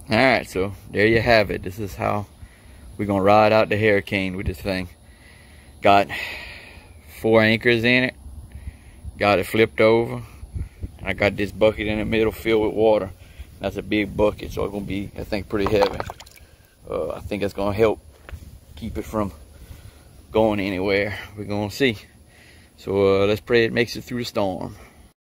Alright, so there you have it. This is how we're gonna ride out the hurricane with this thing. Got 4 anchors in it. Got it flipped over. I got this bucket in the middle filled with water. That's a big bucket, so it's gonna be, I think, pretty heavy. I think it's gonna help keep it from going anywhere. We're gonna see. So let's pray it makes it through the storm.